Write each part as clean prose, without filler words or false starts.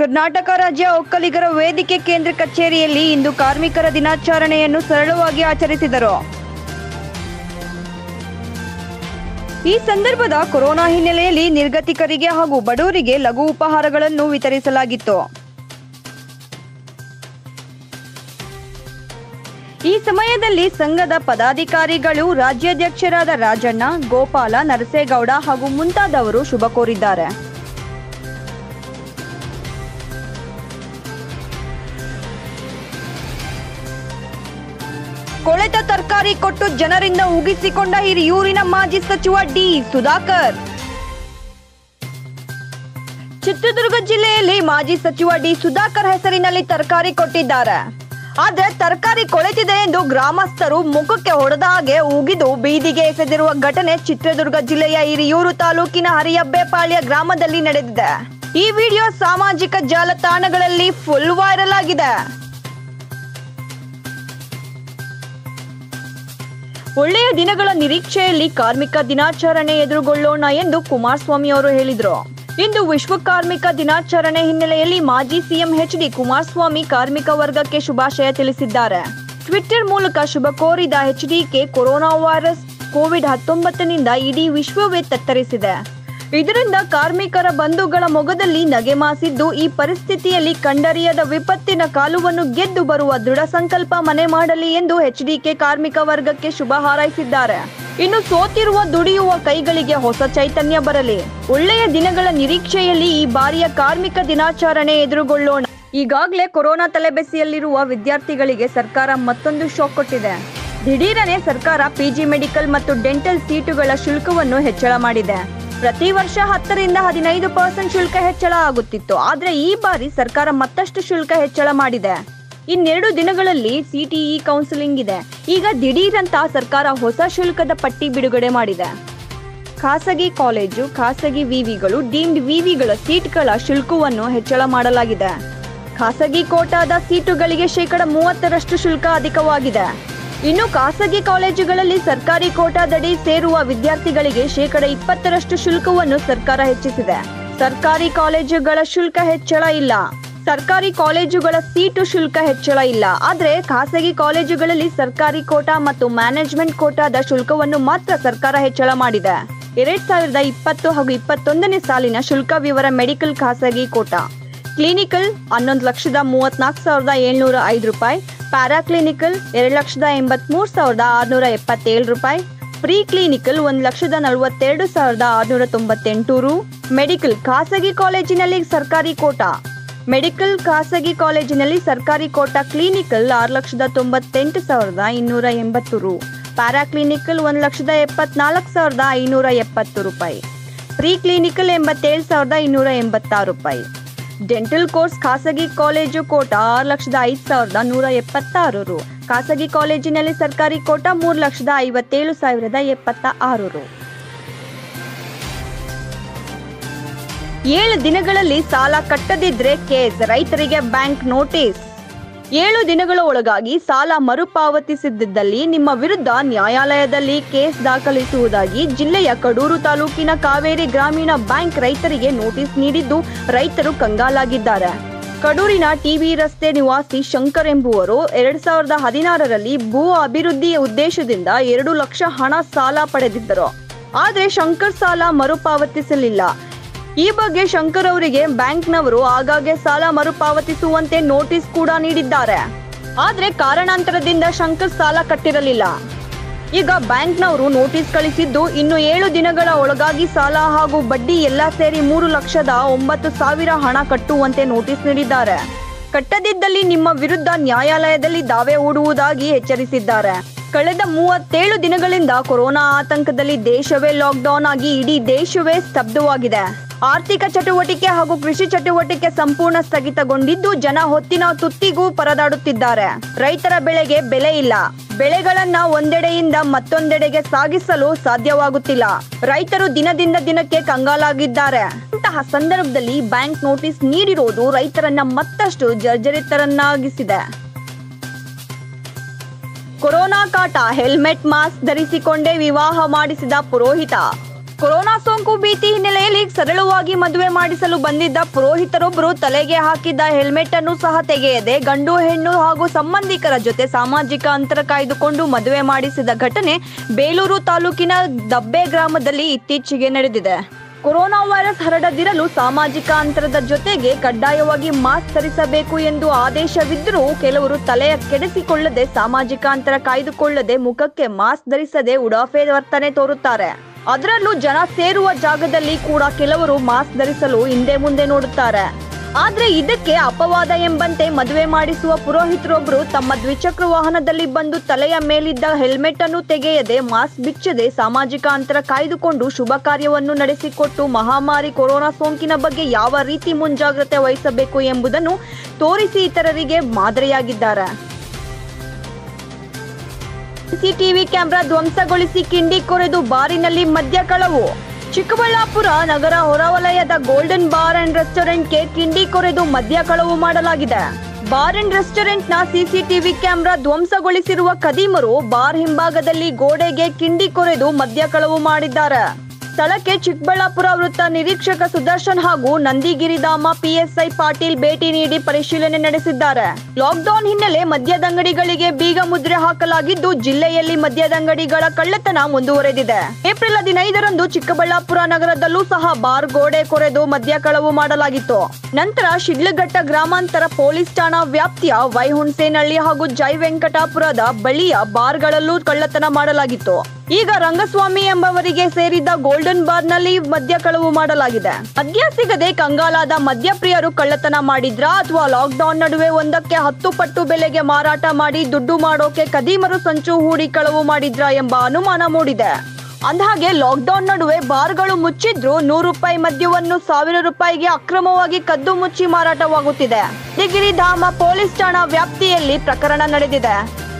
ಕರ್ನಾಟಕ ರಾಜ್ಯ ಒಕ್ಕಲಿಗರ ವೇದಿಕೆ ಕೇಂದ್ರ ಕಚೇರಿಯಲ್ಲಿ ಇಂದು ಕಾರ್ಮಿಕರ ದಿನಾಚರಣೆಯನ್ನು ಸರಳವಾಗಿ ಆಚರಿಸಿದರು. ಈ ಸಂದರ್ಭದ ಕೊರೋನಾ ಹಿನ್ನೆಲೆಯಲ್ಲಿ ನಿರ್ಗತಿಕರಿಗೆ ಹಾಗೂ ಬಡವರಿಗೆ ಲಘು ಉಪಹಾರಗಳನ್ನು ವಿತರಿಸಲಾಗಿತ್ತು. ಈ ಸಮಯದಲ್ಲಿ ಸಂಘದ ಪದಾಧಿಕಾರಿಗಳು, ರಾಜ್ಯಾಧ್ಯಕ್ಷರಾದ ರಾಜಣ್ಣ, ಗೋಪಾಲ, ನರಸೇಗೌಡ ಹಾಗೂ ಮುಂತಾದವರು ಶುಭ ಕೋರಿದ್ದಾರೆ. ಕೊಳೆತ ತರಕಾರಿ ಕೊಟ್ಟು ಜನರಿಂದ ಉಗಿಸಿಕೊಂಡ ಹಿರಿಯೂರಿನ ಮಾಜಿ ಸಚಿವ ಡಿ. ಸುಧಾಕರ್. ಚಿತ್ರದುರ್ಗ ಜಿಲ್ಲೆಯಲ್ಲಿ ಮಾಜಿ ಸಚಿವ ಡಿ. ಸುಧಾಕರ್ ಹೆಸರಿನಲ್ಲಿ ತರಕಾರಿ ಕೊಟ್ಟಿದ್ದಾರೆ. ಆದ್ರೆ ತರಕಾರಿ ಕೊಳೆತಿದೆ ಎಂದು ಗ್ರಾಮಸ್ಥರು ಮುಖಕ್ಕೆ ಹೊಡೆದ ಹಾಗೆ ಉಗಿದು ಬೀದಿಗೆ ಎಸೆದಿರುವ ಘಟನೆ ಚಿತ್ರದುರ್ಗ ಜಿಲ್ಲೆಯ ಹಿರಿಯೂರು ತಾಲೂಕಿನ ಹರಿಯಬ್ಬೆಪಾಳ್ಯ ಗ್ರಾಮದಲ್ಲಿ ನಡೆದಿದೆ. ಈ ವಿಡಿಯೋ ಸಾಮಾಜಿಕ ಜಾಲತಾಣಗಳಲ್ಲಿ ಫುಲ್ ವೈರಲ್ ಆಗಿದೆ. ಒಳ್ಳೆಯ ದಿನಗಳ ನಿರೀಕ್ಷೆಯಲ್ಲಿ ಕಾರ್ಮಿಕ ದಿನಾಚರಣೆ ಎದುರುಗೊಳ್ಳೋಣ ಎಂದು ಕುಮಾರಸ್ವಾಮಿ ಅವರು ಹೇಳಿದರು. ಇಂದು ವಿಶ್ವ ಕಾರ್ಮಿಕ ದಿನಾಚರಣೆ ಹಿನ್ನೆಲೆಯಲ್ಲಿ ಮಾಜಿ ಸಿಎಂ ಎಚ್.ಡಿ. ಕುಮಾರಸ್ವಾಮಿ ಕಾರ್ಮಿಕ ವರ್ಗಕ್ಕೆ ಶುಭಾಶಯ ತಿಳಿಸಿದ್ದಾರೆ. ಟ್ವಿಟರ್ ಮೂಲಕ ಶುಭ ಕೋರಿದ ಎಚ್.ಡಿಕೆ ಕೊರೋನಾ ವೈರಸ್ ಕೋವಿಡ್-19ನಿಂದ ಇಡೀ ವಿಶ್ವವೇ ತತ್ತರಿಸಿದೆ. ಇದರಿಂದ ಕಾರ್ಮಿಕರ ಬಂಧುಗಳ ಮೊಗದಲ್ಲಿ ನಗೆ ಮಾಸಿದ್ದು, ಈ ಪರಿಸ್ಥಿತಿಯಲ್ಲಿ ಕಂಡರಿಯದ ವಿಪತ್ತಿನ ಕಾಲವನ್ನು ಗೆದ್ದು ಬರುವ ದೃಢ ಸಂಕಲ್ಪ ಮನೆ ಮಾಡಲಿ ಎಂದು ಎಚ್.ಡಿಕೆ ಕಾರ್ಮಿಕ ವರ್ಗಕ್ಕೆ ಶುಭ ಹಾರೈಸಿದ್ದಾರೆ. ಇನ್ನು ಸೋತಿರುವ ದುಡಿಯುವ ಕೈಗಳಿಗೆ ಹೊಸ ಚೈತನ್ಯ ಬರಲಿ. ಒಳ್ಳೆಯ ದಿನಗಳ ನಿರೀಕ್ಷೆಯಲ್ಲಿ ಈ ಬಾರಿಯ ಕಾರ್ಮಿಕ ದಿನಾಚರಣೆ ಎದುರುಗೊಳ್ಳೋಣ. ಈಗಾಗಲೇ ಕೊರೋನಾ ತಲೆಬೆಸೆಯಲ್ಲಿರುವ ವಿದ್ಯಾರ್ಥಿಗಳಿಗೆ ಸರ್ಕಾರ ಮತ್ತೊಂದು ಶಾಕ್ ಕೊಟ್ಟಿದೆ. ದಿಢೀರನೆ ಸರ್ಕಾರ ಪಿಜಿ ಮೆಡಿಕಲ್ ಮತ್ತು ಡೆಂಟಲ್ ಸೀಟುಗಳ ಶುಲ್ಕವನ್ನು ಹೆಚ್ಚಳ ಮಾಡಿದೆ. ಪ್ರತಿ ವರ್ಷ 10ರಿಂದ 15% ಶುಲ್ಕ ಹೆಚ್ಚಳ ಆಗುತ್ತಿತ್ತು. ಆದ್ರೆ ಈ ಬಾರಿ ಸರ್ಕಾರ ಮತ್ತಷ್ಟು ಶುಲ್ಕ ಹೆಚ್ಚಳ ಮಾಡಿದೆ. ಇನ್ನೆರಡು ದಿನಗಳಲ್ಲಿ ಸಿಟಿಇ ಕೌನ್ಸಿಲಿಂಗ್ ಇದೆ. ಈಗ ದಿಢೀರಂತ ಸರ್ಕಾರ ಹೊಸ ಶುಲ್ಕದ ಪಟ್ಟಿ ಬಿಡುಗಡೆ ಮಾಡಿದೆ. ಖಾಸಗಿ ಕಾಲೇಜು, ಖಾಸಗಿ ವಿವಿಗಳು, ಡೀಮ್ಡ್ ವಿವಿಗಳ ಸೀಟ್ಗಳ ಶುಲ್ಕವನ್ನು ಹೆಚ್ಚಳ ಮಾಡಲಾಗಿದೆ. ಖಾಸಗಿ ಕೋಟಾದ ಸೀಟುಗಳಿಗೆ 30% ಶುಲ್ಕ ಅಧಿಕವಾಗಿದೆ. ಇನ್ನು ಖಾಸಗಿ ಕಾಲೇಜುಗಳಲ್ಲಿ ಸರ್ಕಾರಿ ಕೋಟಾದಡಿ ಸೇರುವ ವಿದ್ಯಾರ್ಥಿಗಳಿಗೆ 20% ಶುಲ್ಕವನ್ನು ಸರ್ಕಾರ ಹೆಚ್ಚಿಸಿದೆ. ಸರ್ಕಾರಿ ಕಾಲೇಜುಗಳ ಶುಲ್ಕ ಹೆಚ್ಚಳ ಇಲ್ಲ. ಸರ್ಕಾರಿ ಕಾಲೇಜುಗಳ ಸೀಟು ಶುಲ್ಕ ಹೆಚ್ಚಳ ಇಲ್ಲ. ಆದ್ರೆ ಖಾಸಗಿ ಕಾಲೇಜುಗಳಲ್ಲಿ ಸರ್ಕಾರಿ ಕೋಟಾ ಮತ್ತು ಮ್ಯಾನೇಜ್ಮೆಂಟ್ ಕೋಟಾದ ಶುಲ್ಕವನ್ನು ಮಾತ್ರ ಸರ್ಕಾರ ಹೆಚ್ಚಳ ಮಾಡಿದೆ. 2020 ಹಾಗೂ 21ನೇ ಸಾಲಿನ ಶುಲ್ಕ ವಿವರ: ಮೆಡಿಕಲ್ ಖಾಸಗಿ ಕೋಟಾ ಕ್ಲಿನಿಕಲ್ 11,34,705 ರೂಪಾಯಿ, ಪ್ಯಾರಾಕ್ಲಿನಿಕಲ್ 2,83,677 ರೂಪಾಯಿ, ಪ್ರೀ ಕ್ಲಿನಿಕಲ್ 1,42,698 ರು. ಮೆಡಿಕಲ್ ಖಾಸಗಿ ಕಾಲೇಜಿನಲ್ಲಿ ಸರ್ಕಾರಿ ಕೋಟಾ: ಮೆಡಿಕಲ್ ಖಾಸಗಿ ಕಾಲೇಜಿನಲ್ಲಿ ಸರ್ಕಾರಿ ಕೋಟಾ ಕ್ಲಿನಿಕಲ್ 6,98,280 ರು, ಪ್ಯಾರಾಕ್ಲಿನಿಕಲ್ 1,74,570 ರೂಪಾಯಿ, ಪ್ರೀ ಕ್ಲಿನಿಕಲ್ 87,286 ರೂಪಾಯಿ. ಡೆಂಟಲ್ ಕೋರ್ಸ್ ಖಾಸಗಿ ಕಾಲೇಜು ಕೋಟಾ 6,05,176 ರು. ಖಾಸಗಿ ಕಾಲೇಜಿನಲ್ಲಿ ಸರ್ಕಾರಿ ಕೋಟಾ 3,57,076 ರು. 7 ದಿನಗಳಲ್ಲಿ ಸಾಲ ಕಟ್ಟದಿದ್ರೆ ಕೇಸ್, ರೈತರಿಗೆ ಬ್ಯಾಂಕ್ ನೋಟಿಸ್. 7 ದಿನಗಳ ಒಳಗಾಗಿ ಸಾಲ ಮರುಪಾವತಿಸದಿದ್ದಲ್ಲಿ ನಿಮ್ಮ ವಿರುದ್ಧ ನ್ಯಾಯಾಲಯದಲ್ಲಿ ಕೇಸ್ ದಾಖಲಿಸುವುದಾಗಿ ಜಿಲ್ಲೆಯ ಕಡೂರು ತಾಲೂಕಿನ ಕಾವೇರಿ ಗ್ರಾಮೀಣ ಬ್ಯಾಂಕ್ ರೈತರಿಗೆ ನೋಟಿಸ್ ನೀಡಿದ್ದು, ರೈತರು ಕಂಗಾಲಾಗಿದ್ದಾರೆ. ಕಡೂರಿನ ಟಿಬಿ ರಸ್ತೆ ನಿವಾಸಿ ಶಂಕರ್ ಎಂಬುವರು 2016ರಲ್ಲಿ ಭೂ ಅಭಿವೃದ್ಧಿ ಉದ್ದೇಶದಿಂದ 2 ಲಕ್ಷ ಹಣ ಸಾಲ ಪಡೆದಿದ್ದರು. ಆದರೆ ಶಂಕರ್ ಸಾಲ ಮರುಪಾವತಿಸಲಿಲ್ಲ. ಈ ಬಗ್ಗೆ ಶಂಕರ್ ಅವರಿಗೆ ಬ್ಯಾಂಕ್ನವರು ಆಗಾಗ್ಗೆ ಸಾಲ ಮರುಪಾವತಿಸುವಂತೆ ನೋಟಿಸ್ ಕೂಡ ನೀಡಿದ್ದಾರೆ. ಆದ್ರೆ ಕಾರಣಾಂತರದಿಂದ ಶಂಕರ್ ಸಾಲ ಕಟ್ಟಿರಲಿಲ್ಲ. ಈಗ ಬ್ಯಾಂಕ್ನವರು ನೋಟಿಸ್ ಕಳಿಸಿದ್ದು, ಇನ್ನು 7 ದಿನಗಳ ಒಳಗಾಗಿ ಸಾಲ ಹಾಗೂ ಬಡ್ಡಿ ಎಲ್ಲ ಸೇರಿ 3,09,000 ಹಣ ಕಟ್ಟುವಂತೆ ನೋಟಿಸ್ ನೀಡಿದ್ದಾರೆ. ಕಟ್ಟದಿದ್ದಲ್ಲಿ ನಿಮ್ಮ ವಿರುದ್ಧ ನ್ಯಾಯಾಲಯದಲ್ಲಿ ದಾವೆ ಹೂಡುವುದಾಗಿ ಎಚ್ಚರಿಸಿದ್ದಾರೆ. ಕಳೆದ 37 ದಿನಗಳಿಂದ ಕೊರೋನಾ ಆತಂಕದಲ್ಲಿ ದೇಶವೇ ಲಾಕ್ಡೌನ್ ಆಗಿ ಇಡೀ ದೇಶವೇ ಸ್ತಬ್ಧವಾಗಿದೆ. ಆರ್ಥಿಕ ಚಟುವಟಿಕೆ ಹಾಗೂ ಕೃಷಿ ಚಟುವಟಿಕೆ ಸಂಪೂರ್ಣ ಸ್ಥಗಿತಗೊಂಡಿದ್ದು, ಜನ ಹೊತ್ತಿನ ತುತ್ತಿಗೂ ಪರದಾಡುತ್ತಿದ್ದಾರೆ. ರೈತರ ಬೆಳೆಗೆ ಬೆಲೆ ಇಲ್ಲ. ಬೆಳೆಗಳನ್ನ ಒಂದೆಡೆಯಿಂದ ಮತ್ತೊಂದೆಡೆಗೆ ಸಾಗಿಸಲು ಸಾಧ್ಯವಾಗುತ್ತಿಲ್ಲ. ರೈತರು ದಿನದಿಂದ ದಿನಕ್ಕೆ ಕಂಗಾಲಾಗಿದ್ದಾರೆ. ಇಂತಹ ಸಂದರ್ಭದಲ್ಲಿ ಬ್ಯಾಂಕ್ ನೋಟಿಸ್ ನೀಡಿರುವುದು ರೈತರನ್ನ ಮತ್ತಷ್ಟು ಜರ್ಜರಿತರನ್ನಾಗಿಸಿದೆ. ಕೊರೋನಾ ಕಾಟ, ಹೆಲ್ಮೆಟ್ ಮಾಸ್ಕ್ ಧರಿಸಿಕೊಂಡೇ ವಿವಾಹ ಮಾಡಿಸಿದ ಪುರೋಹಿತ. ಕೊರೋನಾ ಸೋಂಕು ಭೀತಿ ಹಿನ್ನೆಲೆಯಲ್ಲಿ ಸರಳವಾಗಿ ಮದುವೆ ಮಾಡಿಸಲು ಬಂದಿದ್ದ ಪುರೋಹಿತರೊಬ್ಬರು ತಲೆಗೆ ಹಾಕಿದ್ದ ಹೆಲ್ಮೆಟ್ ಅನ್ನು ಸಹ ತೆಗೆಯದೆ ಗಂಡು ಹೆಣ್ಣು ಹಾಗೂ ಸಂಬಂಧಿಕರ ಜೊತೆ ಸಾಮಾಜಿಕ ಅಂತರ ಕಾಯ್ದುಕೊಂಡು ಮದುವೆ ಮಾಡಿಸಿದ ಘಟನೆ ಬೇಲೂರು ತಾಲೂಕಿನ ದಬ್ಬೆ ಗ್ರಾಮದಲ್ಲಿ ಇತ್ತೀಚೆಗೆ ನಡೆದಿದೆ. ಕೊರೋನಾ ವೈರಸ್ ಹರಡದಿರಲು ಸಾಮಾಜಿಕ ಅಂತರದ ಜೊತೆಗೆ ಕಡ್ಡಾಯವಾಗಿ ಮಾಸ್ಕ್ ಧರಿಸಬೇಕು ಎಂದು ಆದೇಶವಿದ್ದರೂ ಕೆಲವರು ತಲೆ ಕೆಡಿಸಿಕೊಳ್ಳದೆ ಸಾಮಾಜಿಕ ಅಂತರ ಕಾಯ್ದುಕೊಳ್ಳದೆ ಮುಖಕ್ಕೆ ಮಾಸ್ಕ್ ಧರಿಸದೆ ಉಡಾಫೆ ವರ್ತನೆ ತೋರುತ್ತಾರೆ. ಅದರಲ್ಲೂ ಜನ ಸೇರುವ ಜಾಗದಲ್ಲಿ ಕೂಡ ಕೆಲವರು ಮಾಸ್ಕ್ ಧರಿಸಲು ಹಿಂದೆ ಮುಂದೆ ನೋಡುತ್ತಾರೆ. ಆದ್ರೆ ಇದಕ್ಕೆ ಅಪವಾದ ಎಂಬಂತೆ ಮದುವೆ ಮಾಡಿಸುವ ಪುರೋಹಿತರೊಬ್ಬರು ತಮ್ಮ ದ್ವಿಚಕ್ರ ವಾಹನದಲ್ಲಿ ಬಂದು ತಲೆಯ ಮೇಲಿದ್ದ ಹೆಲ್ಮೆಟ್ ಅನ್ನು ತೆಗೆಯದೆ ಮಾಸ್ಕ್ ಬಿಚ್ಚದೆ ಸಾಮಾಜಿಕ ಅಂತರ ಕಾಯ್ದುಕೊಂಡು ಶುಭ ಕಾರ್ಯವನ್ನು ನಡೆಸಿಕೊಟ್ಟು ಮಹಾಮಾರಿ ಕೊರೋನಾ ಸೋಂಕಿನ ಬಗ್ಗೆ ಯಾವ ರೀತಿ ಮುಂಜಾಗ್ರತೆ ವಹಿಸಬೇಕು ಎಂಬುದನ್ನು ತೋರಿಸಿ ಇತರರಿಗೆ ಮಾದರಿಯಾಗಿದ್ದಾರೆ. ಸಿಸಿಟಿವಿ ಕ್ಯಾಮೆರಾ ಧ್ವಂಸಗೊಳಿಸಿ ಕಿಂಡಿ ಕೊರೆದು ಬಾರಿನಲ್ಲಿ ಮದ್ಯ ಕಳವು. ಚಿಕ್ಕಬಳ್ಳಾಪುರ ನಗರ ಹೊರವಲಯದ ಗೋಲ್ಡನ್ ಬಾರ್ ಅಂಡ್ ರೆಸ್ಟೋರೆಂಟ್ಗೆ ಕಿಂಡಿ ಕೊರೆದು ಮದ್ಯ ಕಳವು ಮಾಡಲಾಗಿದೆ. ಬಾರ್ ಅಂಡ್ ರೆಸ್ಟೋರೆಂಟ್ನ ಸಿಸಿಟಿವಿ ಕ್ಯಾಮೆರಾ ಧ್ವಂಸಗೊಳಿಸಿರುವ ಖದೀಮರು ಬಾರ್ ಹಿಂಭಾಗದಲ್ಲಿ ಗೋಡೆಗೆ ಕಿಂಡಿ ಕೊರೆದು ಮದ್ಯ ಕಳವು ಮಾಡಿದ್ದಾರೆ. ಸ್ಥಳಕ್ಕೆ ಚಿಕ್ಕಬಳ್ಳಾಪುರ ವೃತ್ತ ನಿರೀಕ್ಷಕ ಸುದರ್ಶನ್ ಹಾಗೂ ನಂದಿಗಿರಿಧಾಮ ಪಿಎಸ್ಐ ಪಾಟೀಲ್ ಭೇಟಿ ನೀಡಿ ಪರಿಶೀಲನೆ ನಡೆಸಿದ್ದಾರೆ. ಲಾಕ್ಡೌನ್ ಹಿನ್ನೆಲೆ ಮದ್ಯದಂಗಡಿಗಳಿಗೆ ಬೀಗ ಮುದ್ರೆ ಹಾಕಲಾಗಿದ್ದು ಜಿಲ್ಲೆಯಲ್ಲಿ ಮದ್ಯದಂಗಡಿಗಳ ಕಳ್ಳತನ ಮುಂದುವರೆದಿದೆ. ಏಪ್ರಿಲ್ 15ರಂದು ಚಿಕ್ಕಬಳ್ಳಾಪುರ ನಗರದಲ್ಲೂ ಸಹ ಬಾರ್ ಗೋಡೆ ಕೊರೆದು ಮದ್ಯ ಕಳವು ಮಾಡಲಾಗಿತ್ತು. ನಂತರ ಶಿಡ್ಲಘಟ್ಟ ಗ್ರಾಮಾಂತರ ಪೊಲೀಸ್ ಠಾಣಾ ವ್ಯಾಪ್ತಿಯ ವೈಹುಣಸೇನಹಳ್ಳಿ ಹಾಗೂ ಜೈ ವೆಂಕಟಾಪುರದ ಬಳಿಯ ಬಾರ್ಗಳಲ್ಲೂ ಕಳ್ಳತನ ಮಾಡಲಾಗಿತ್ತು. ಈಗ ರಂಗಸ್ವಾಮಿ ಎಂಬವರಿಗೆ ಸೇರಿದ ಗೋಲ್ಡನ್ ಬಾರ್ ನಲ್ಲಿ ಮದ್ಯ ಕಳವು ಮಾಡಲಾಗಿದೆ. ಮದ್ಯ ಸಿಗದೆ ಕಂಗಾಲಾದ ಮದ್ಯಪ್ರಿಯರು ಕಳ್ಳತನ ಮಾಡಿದ್ರಾ ಅಥವಾ ಲಾಕ್ಡೌನ್ ನಡುವೆ ಒಂದಕ್ಕೆ 10 ಪಟ್ಟು ಬೆಲೆಗೆ ಮಾರಾಟ ಮಾಡಿ ದುಡ್ಡು ಮಾಡೋಕೆ ಖದೀಮರು ಸಂಚು ಹೂಡಿ ಕಳವು ಮಾಡಿದ್ರಾ ಎಂಬ ಅನುಮಾನ ಮೂಡಿದೆ. ಅಂದಹಾಗೆ ಲಾಕ್ಡೌನ್ ನಡುವೆ ಬಾರ್ಗಳು ಮುಚ್ಚಿದ್ರು ₹100 ಮದ್ಯವನ್ನು ₹1000 ಅಕ್ರಮವಾಗಿ ಕದ್ದು ಮುಚ್ಚಿ ಮಾರಾಟವಾಗುತ್ತಿದೆ. ನಂದಿಗಿರಿಧಾಮ ಪೊಲೀಸ್ ಠಾಣಾ ವ್ಯಾಪ್ತಿಯಲ್ಲಿ ಪ್ರಕರಣ ನಡೆದಿದೆ.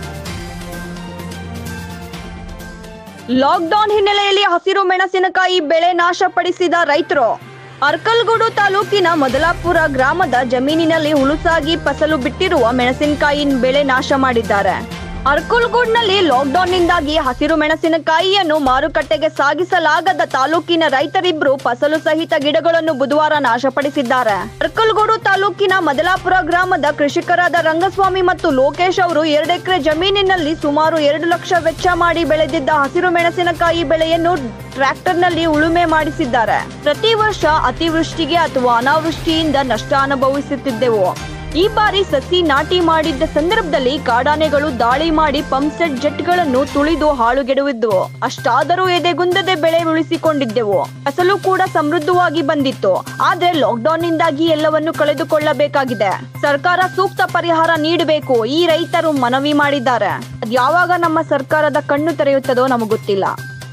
ಲಾಕ್ಡೌನ್ ಹಿನ್ನೆಲೆಯಲ್ಲಿ ಹಸಿರು ಮೆಣಸಿನಕಾಯಿ ಬೆಳೆ ನಾಶಪಡಿಸಿದ ರೈತರು. ಅರ್ಕಲಗೂಡು ತಾಲೂಕಿನ ಮೊದಲಾಪುರ ಗ್ರಾಮದ ಜಮೀನಿನಲ್ಲಿ ಹುಲುಸಾಗಿ ಫಸಲು ಬಿಟ್ಟಿರುವ ಮೆಣಸಿನಕಾಯಿ ಬೆಳೆ ನಾಶ ಮಾಡಿದ್ದಾರೆ. ಅರ್ಕಲಗೂಡಿನಲ್ಲಿ ಲಾಕ್ಡೌನ್ನಿಂದಾಗಿ ಹಸಿರು ಮೆಣಸಿನಕಾಯಿಯನ್ನು ಮಾರುಕಟ್ಟೆಗೆ ಸಾಗಿಸಲಾಗದ ತಾಲೂಕಿನ ರೈತರಿಬ್ಬರು ಫಸಲು ಸಹಿತ ಗಿಡಗಳನ್ನು ಬುಧವಾರ ನಾಶಪಡಿಸಿದ್ದಾರೆ. ಅರ್ಕಲಗೂಡು ತಾಲೂಕಿನ ಮೊದಲಾಪುರ ಗ್ರಾಮದ ಕೃಷಿಕರಾದ ರಂಗಸ್ವಾಮಿ ಮತ್ತು ಲೋಕೇಶ್ ಅವರು 2 ಎಕರೆ ಜಮೀನಿನಲ್ಲಿ ಸುಮಾರು 2 ಲಕ್ಷ ವೆಚ್ಚ ಮಾಡಿ ಬೆಳೆದಿದ್ದ ಹಸಿರು ಮೆಣಸಿನಕಾಯಿ ಬೆಳೆಯನ್ನು ಟ್ರ್ಯಾಕ್ಟರ್ನಲ್ಲಿ ಉಳುಮೆ ಮಾಡಿಸಿದ್ದಾರೆ. ಪ್ರತಿ ವರ್ಷ ಅತಿವೃಷ್ಟಿಗೆ ಅಥವಾ ಅನಾವೃಷ್ಟಿಯಿಂದ ನಷ್ಟ ಅನುಭವಿಸುತ್ತಿದ್ದೆವು. ಈ ಬಾರಿ ಸಸಿ ನಾಟಿ ಮಾಡಿದ್ದ ಸಂದರ್ಭದಲ್ಲಿ ಕಾಡಾನೆಗಳು ದಾಳಿ ಮಾಡಿ ಪಂಪ್ಸೆಟ್ ಜೆಟ್ಗಳನ್ನು ತುಳಿದು ಹಾಳುಗೆಡುವಿದ್ದವು. ಅಷ್ಟಾದರೂ ಎದೆಗುಂದದೆ ಬೆಳೆ ಉಳಿಸಿಕೊಂಡಿದ್ದೆವು. ಫಸಲು ಕೂಡ ಸಮೃದ್ಧವಾಗಿ ಬಂದಿತ್ತು. ಆದ್ರೆ ಲಾಕ್ಡೌನ್ ನಿಂದಾಗಿ ಎಲ್ಲವನ್ನು ಕಳೆದುಕೊಳ್ಳಬೇಕಾಗಿದೆ. ಸರ್ಕಾರ ಸೂಕ್ತ ಪರಿಹಾರ ನೀಡಬೇಕು, ಈ ರೈತರು ಮನವಿ ಮಾಡಿದ್ದಾರೆ. ಅದ್ಯಾವಾಗ ನಮ್ಮ ಸರ್ಕಾರದ ಕಣ್ಣು ತೆರೆಯುತ್ತದೋ ನಮಗೊತ್ತಿಲ್ಲ.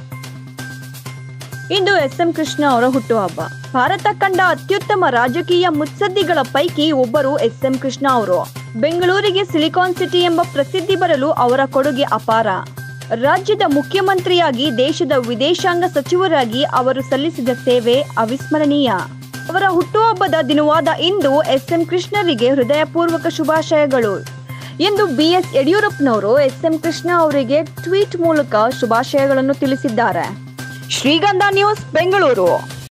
ಇಂದು ಎಸ್.ಎಂ. ಕೃಷ್ಣ ಅವರ ಹುಟ್ಟುಹಬ್ಬ. ಭಾರತ ಕಂಡ ಅತ್ಯುತ್ತಮ ರಾಜಕೀಯ ಮುತ್ಸದ್ದಿಗಳ ಪೈಕಿ ಒಬ್ಬರು ಎಸ್.ಎಂ. ಕೃಷ್ಣ ಅವರು. ಬೆಂಗಳೂರಿಗೆ ಸಿಲಿಕಾನ್ ಸಿಟಿ ಎಂಬ ಪ್ರಸಿದ್ಧಿ ಬರಲು ಅವರ ಕೊಡುಗೆ ಅಪಾರ. ರಾಜ್ಯದ ಮುಖ್ಯಮಂತ್ರಿಯಾಗಿ, ದೇಶದ ವಿದೇಶಾಂಗ ಸಚಿವರಾಗಿ ಅವರು ಸಲ್ಲಿಸಿದ ಸೇವೆ ಅವಿಸ್ಮರಣೀಯ. ಅವರ ಹುಟ್ಟುಹಬ್ಬದ ದಿನವಾದ ಇಂದು ಎಸ್.ಎಂ. ಕೃಷ್ಣರಿಗೆ ಹೃದಯಪೂರ್ವಕ ಶುಭಾಶಯಗಳು ಎಂದು ಬಿ.ಎಸ್. ಯಡಿಯೂರಪ್ಪನವರು ಎಸ್.ಎಂ. ಕೃಷ್ಣ ಅವರಿಗೆ ಟ್ವೀಟ್ ಮೂಲಕ ಶುಭಾಶಯಗಳನ್ನು ತಿಳಿಸಿದ್ದಾರೆ. ಶ್ರೀಗಂಧ ನ್ಯೂಸ್, ಬೆಂಗಳೂರು.